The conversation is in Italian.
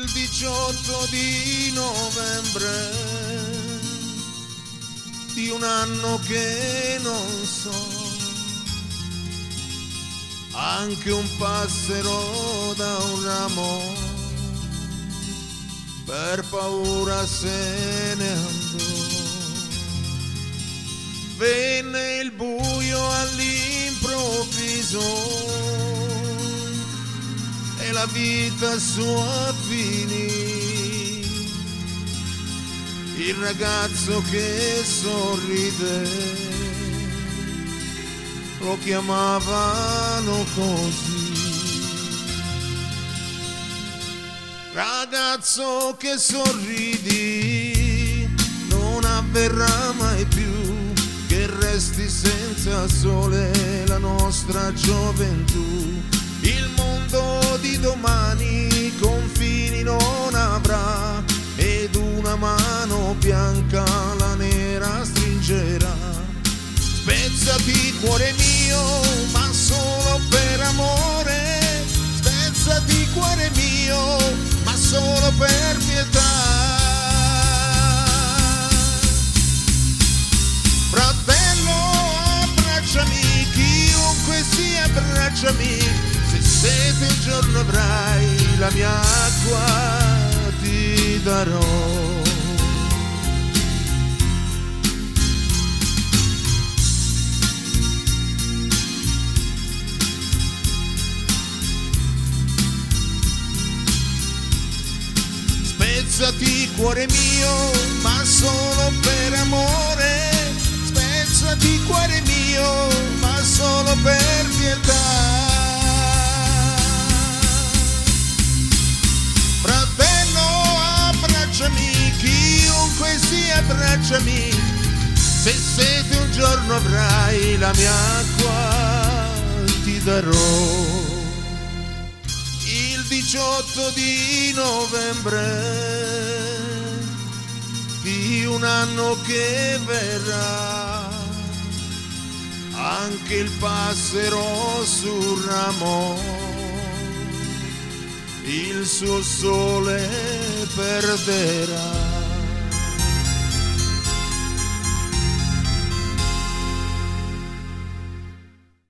il 18 di novembre di un anno che non so, anche un passero da un ramo per paura se ne andò. Venne il buio all'improvviso e la vita sua finì. Il ragazzo che sorride lo chiamavano così. Ragazzo che sorridi, non avverrà mai più che resti senza sole la nostra gioventù. Il mondo di domani confini non avrà ed una mano bianca la nera stringerà. Spezzati cuore mio, ma solo per amore. Spezzati cuore mio, ma solo per pietà. Fratello, abbracciami, chiunque sia abbracciami. Se sete un giorno avrai la mia acqua ti darò. Spezzati cuore mio, ma solo per amore. Spezzati cuore mio, ma solo per pietà. Fratello, abbracciami, chiunque sia abbracciami. Se sete un giorno avrai la mia acqua ti darò. 18 di novembre di un anno che verrà, anche il passero sul ramo il suo sole perderà.